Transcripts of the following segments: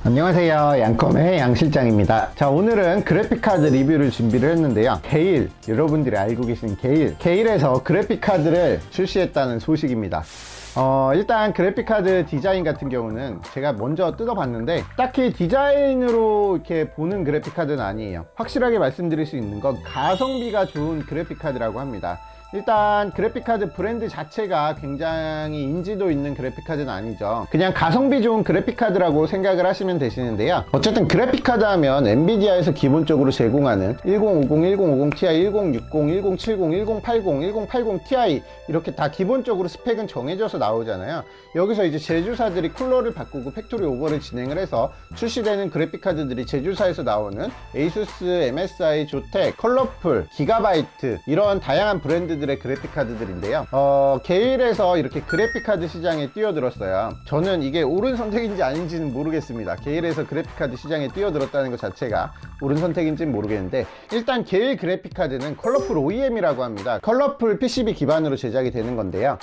안녕하세요, 양컴의 양실장입니다. 자, 오늘은 그래픽카드 리뷰를 준비를 했는데요. 게일, 여러분들이 알고 계신 게일에서 그래픽카드를 출시했다는 소식입니다. 일단 그래픽카드 디자인 같은 경우는 제가 먼저 뜯어봤는데 딱히 디자인으로 이렇게 보는 그래픽카드는 아니에요. 확실하게 말씀드릴 수 있는 건 가성비가 좋은 그래픽카드라고 합니다. 일단 그래픽카드 브랜드 자체가 굉장히 인지도 있는 그래픽카드는 아니죠. 그냥 가성비 좋은 그래픽카드라고 생각을 하시면 되시는데요. 어쨌든 그래픽카드 하면 엔비디아에서 기본적으로 제공하는 1050, 1050 Ti, 1060, 1070, 1080, 1080 Ti 이렇게 다 기본적으로 스펙은 정해져서 나오잖아요. 여기서 이제 제조사들이 쿨러를 바꾸고 팩토리 오버를 진행을 해서 출시되는 그래픽카드들이 제조사에서 나오는 에이수스, MSI, 조텍, 컬러풀, 기가바이트 이런 다양한 브랜드 들의 그래픽카드들인데요. 게일에서 이렇게 그래픽카드 시장에 뛰어들었어요. 저는 이게 옳은 선택인지 아닌지는 모르겠습니다. 게일에서 그래픽카드 시장에 뛰어들었다는 것 자체가 옳은 선택인지는 모르겠는데, 일단 게일 그래픽카드는 컬러풀 OEM이라고 합니다. 컬러풀 PCB 기반으로 제작이 되는 건데요.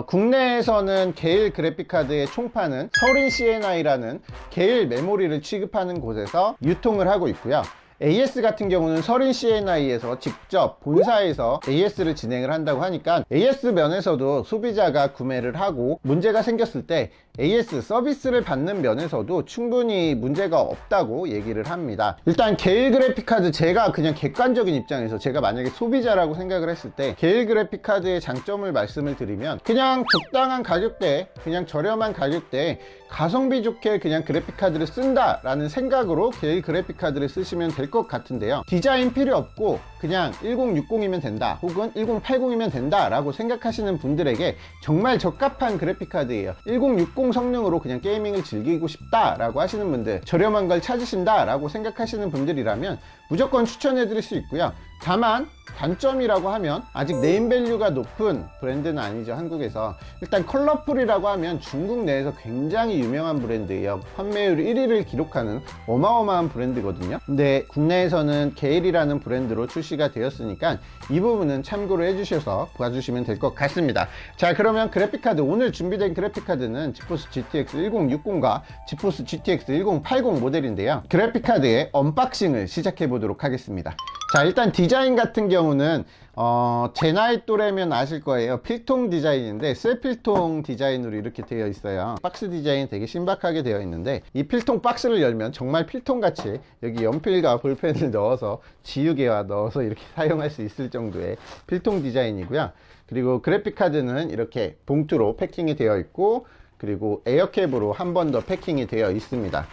국내에서는 게일 그래픽카드의 총판은 서린 CNI라는 게일 메모리를 취급하는 곳에서 유통을 하고 있고요. AS 같은 경우는 서린 CNI에서 직접 본사에서 AS를 진행을 한다고 하니까 AS 면에서도 소비자가 구매를 하고 문제가 생겼을 때 AS 서비스를 받는 면에서도 충분히 문제가 없다고 얘기를 합니다. 일단 게일 그래픽카드, 제가 그냥 객관적인 입장에서 제가 만약에 소비자라고 생각을 했을 때 게일 그래픽카드의 장점을 말씀을 드리면, 그냥 적당한 가격대, 그냥 저렴한 가격대에 가성비 좋게 그냥 그래픽카드를 쓴다 라는 생각으로 게일 그래픽카드를 쓰시면 될 것 같은데요. 디자인 필요 없고 그냥 1060이면 된다, 혹은 1080이면 된다 라고 생각하시는 분들에게 정말 적합한 그래픽카드예요. 1060 성능으로 그냥 게이밍을 즐기고 싶다 라고 하시는 분들, 저렴한 걸 찾으신다 라고 생각하시는 분들이라면 무조건 추천해 드릴 수 있고요. 다만 단점이라고 하면 아직 네임밸류가 높은 브랜드는 아니죠, 한국에서. 일단 컬러풀이라고 하면 중국 내에서 굉장히 유명한 브랜드예요. 판매율 1위를 기록하는 어마어마한 브랜드거든요. 근데 국내에서는 게일이라는 브랜드로 출시가 되었으니까 이 부분은 참고를 해주셔서 봐주시면 될 것 같습니다. 자, 그러면 그래픽카드, 오늘 준비된 그래픽카드는 지포스 GTX 1060과 지포스 GTX 1080 모델인데요. 그래픽카드의 언박싱을 시작해 보도록 하겠습니다. 자, 일단 디자인 같은 경우는 제 나이 또래면 아실 거예요. 필통 디자인인데 쇠필통 디자인으로 이렇게 되어 있어요. 박스 디자인이 되게 신박하게 되어 있는데, 이 필통 박스를 열면 정말 필통같이 여기 연필과 볼펜을 넣어서 지우개와 넣어서 이렇게 사용할 수 있을 정도의 필통 디자인이고요. 그리고 그래픽카드는 이렇게 봉투로 패킹이 되어 있고, 그리고 에어캡으로 한 번 더 패킹이 되어 있습니다.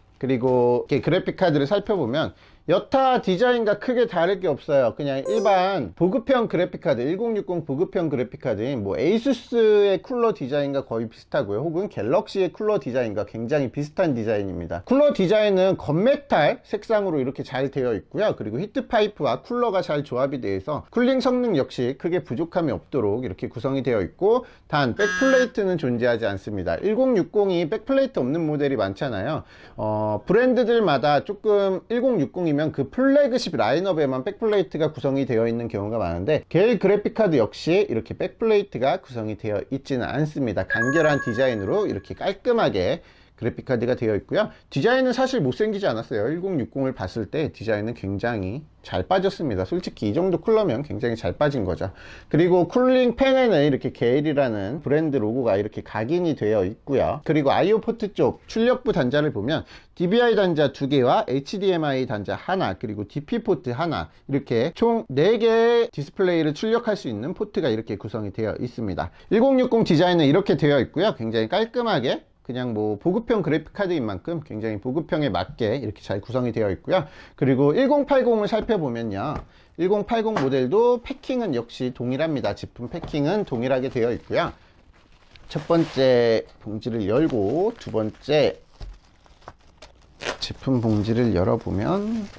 그리고 이렇게 그래픽카드를 살펴보면 여타 디자인과 크게 다를 게 없어요. 그냥 일반 보급형 그래픽카드, 1060 보급형 그래픽카드인 뭐 에이수스의 쿨러 디자인과 거의 비슷하고요, 혹은 갤럭시의 쿨러 디자인과 굉장히 비슷한 디자인입니다. 쿨러 디자인은 건메탈 색상으로 이렇게 잘 되어 있고요. 그리고 히트파이프와 쿨러가 잘 조합이 되어서 쿨링 성능 역시 크게 부족함이 없도록 이렇게 구성이 되어 있고, 단 백플레이트는 존재하지 않습니다. 1060이 백플레이트 없는 모델이 많잖아요. 브랜드들마다 조금 1060이 그 플래그십 라인업에만 백플레이트가 구성이 되어 있는 경우가 많은데, 게일 그래픽카드 역시 이렇게 백플레이트가 구성이 되어 있지는 않습니다. 간결한 디자인으로 이렇게 깔끔하게 그래픽카드가 되어 있고요. 디자인은 사실 못생기지 않았어요. 1060을 봤을 때 디자인은 굉장히 잘 빠졌습니다. 솔직히 이 정도 쿨러면 굉장히 잘 빠진 거죠. 그리고 쿨링 팬에는 이렇게 게일이라는 브랜드 로고가 이렇게 각인이 되어 있고요. 그리고 IO 포트 쪽 출력부 단자를 보면 DVI 단자 2개와 HDMI 단자 하나, 그리고 DP 포트 하나, 이렇게 총 4개의 디스플레이를 출력할 수 있는 포트가 이렇게 구성이 되어 있습니다. 1060 디자인은 이렇게 되어 있고요. 굉장히 깔끔하게 그냥 뭐 보급형 그래픽카드인 만큼 굉장히 보급형에 맞게 이렇게 잘 구성이 되어 있고요. 그리고 1080을 살펴보면요, 1080 모델도 패킹은 역시 동일합니다. 제품 패킹은 동일하게 되어 있고요. 첫 번째 봉지를 열고 두 번째 제품 봉지를 열어보면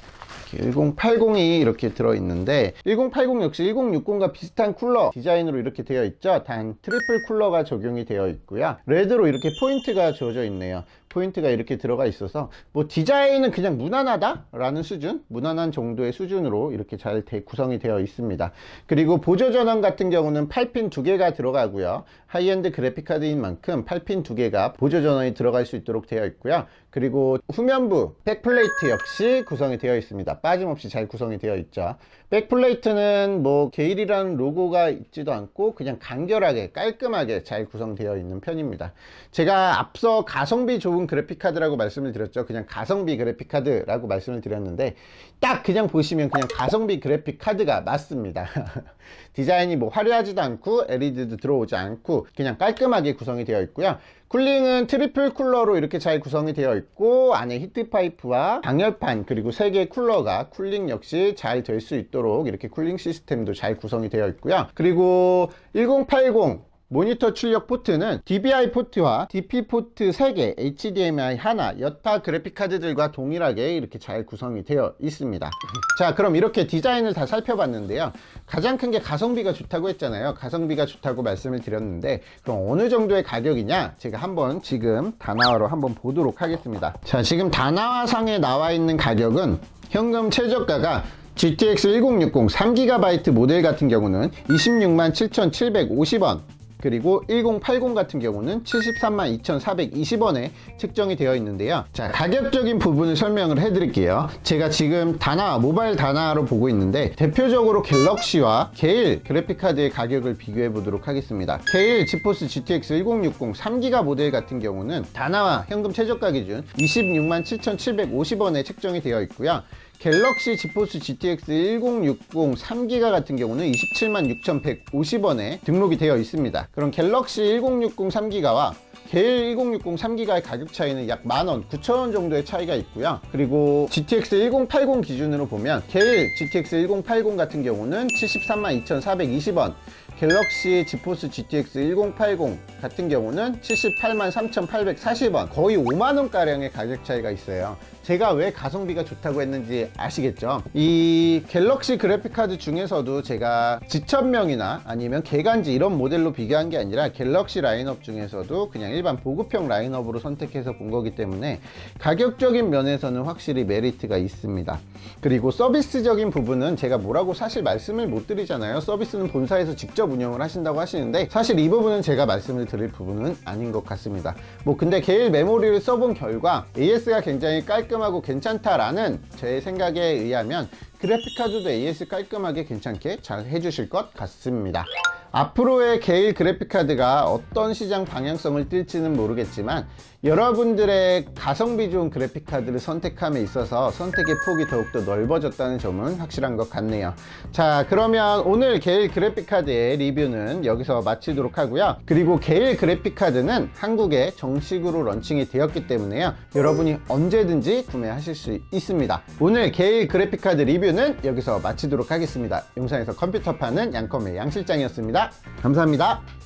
1080이 이렇게 들어있는데 1080 역시 1060과 비슷한 쿨러 디자인으로 이렇게 되어 있죠. 단 트리플 쿨러가 적용이 되어 있고요. 레드로 이렇게 포인트가 주어져 있네요. 포인트가 이렇게 들어가 있어서 뭐 디자인은 그냥 무난하다 라는 수준, 무난한 정도의 수준으로 이렇게 잘 구성이 되어 있습니다. 그리고 보조 전원 같은 경우는 8핀 2개가 들어가고요. 하이엔드 그래픽카드인 만큼 8핀 2개가 보조 전원이 들어갈 수 있도록 되어 있고요. 그리고 후면부 백플레이트 역시 구성이 되어 있습니다. 빠짐없이 잘 구성이 되어 있죠. 백플레이트는 뭐 게일이라는 로고가 있지도 않고 그냥 간결하게 깔끔하게 잘 구성되어 있는 편입니다. 제가 앞서 가성비 좋은 그래픽카드라고 말씀을 드렸죠. 그냥 가성비 그래픽카드라고 말씀을 드렸는데 딱 그냥 보시면 그냥 가성비 그래픽카드가 맞습니다. 디자인이 뭐 화려하지도 않고 LED도 들어오지 않고 그냥 깔끔하게 구성이 되어 있고요. 쿨링은 트리플 쿨러로 이렇게 잘 구성이 되어 있고 안에 히트파이프와 방열판 그리고 3개의 쿨러가 쿨링 역시 잘 될 수 있도록 이렇게 쿨링 시스템도 잘 구성이 되어 있고요. 그리고 1080 모니터 출력 포트는 DVI 포트와 DP 포트 3개, HDMI 하나, 여타 그래픽카드들과 동일하게 이렇게 잘 구성이 되어 있습니다. 자, 그럼 이렇게 디자인을 다 살펴봤는데요. 가장 큰 게 가성비가 좋다고 했잖아요. 가성비가 좋다고 말씀을 드렸는데 그럼 어느 정도의 가격이냐? 제가 한번 지금 다나와로 한번 보도록 하겠습니다. 자, 지금 다나와상에 나와 있는 가격은 현금 최저가가 GTX 1060 3GB 모델 같은 경우는 267,750원, 그리고 1080 같은 경우는 732,420원에 책정이 되어 있는데요. 자, 가격적인 부분을 설명을 해 드릴게요. 제가 지금 다나와, 모바일 다나와로 보고 있는데 대표적으로 갤럭시와 게일 그래픽카드의 가격을 비교해 보도록 하겠습니다. 게일 지포스 GTX 1060 3기가 모델 같은 경우는 다나와 현금 최저가 기준 267,750원에 책정이 되어 있고요. 갤럭시 지포스 GTX 1060 3기가 같은 경우는 276,150원에 등록이 되어 있습니다. 그럼 갤럭시 1060 3기가와 게일 1060 3기가의 가격 차이는 약 만원, 9천원 정도의 차이가 있고요. 그리고 GTX 1080 기준으로 보면 게일 GTX 1080 같은 경우는 732,420원, 갤럭시 지포스 GTX 1080 같은 경우는 783,840원, 거의 5만원가량의 가격 차이가 있어요. 제가 왜 가성비가 좋다고 했는지 아시겠죠? 이 갤럭시 그래픽카드 중에서도 제가 지천명이나 아니면 개간지 이런 모델로 비교한 게 아니라 갤럭시 라인업 중에서도 그냥 일반 보급형 라인업으로 선택해서 본 거기 때문에 가격적인 면에서는 확실히 메리트가 있습니다. 그리고 서비스적인 부분은 제가 뭐라고 사실 말씀을 못 드리잖아요. 서비스는 본사에서 직접 운영을 하신다고 하시는데 사실 이 부분은 제가 말씀을 드릴 부분은 아닌 것 같습니다. 뭐 근데 게일 메모리를 써본 결과 AS가 굉장히 깔끔하고 괜찮다라는 제 생각에 의하면 그래픽카드도 AS 깔끔하게 괜찮게 잘 해주실 것 같습니다. 앞으로의 게일 그래픽카드가 어떤 시장 방향성을 띨지는 모르겠지만 여러분들의 가성비 좋은 그래픽카드를 선택함에 있어서 선택의 폭이 더욱더 넓어졌다는 점은 확실한 것 같네요. 자, 그러면 오늘 게일 그래픽카드의 리뷰는 여기서 마치도록 하고요. 그리고 게일 그래픽카드는 한국에 정식으로 런칭이 되었기 때문에요. 여러분이 언제든지 구매하실 수 있습니다. 오늘 게일 그래픽카드 리뷰는 여기서 마치도록 하겠습니다. 용산에서 컴퓨터 파는 양컴의 양실장이었습니다. 감사합니다.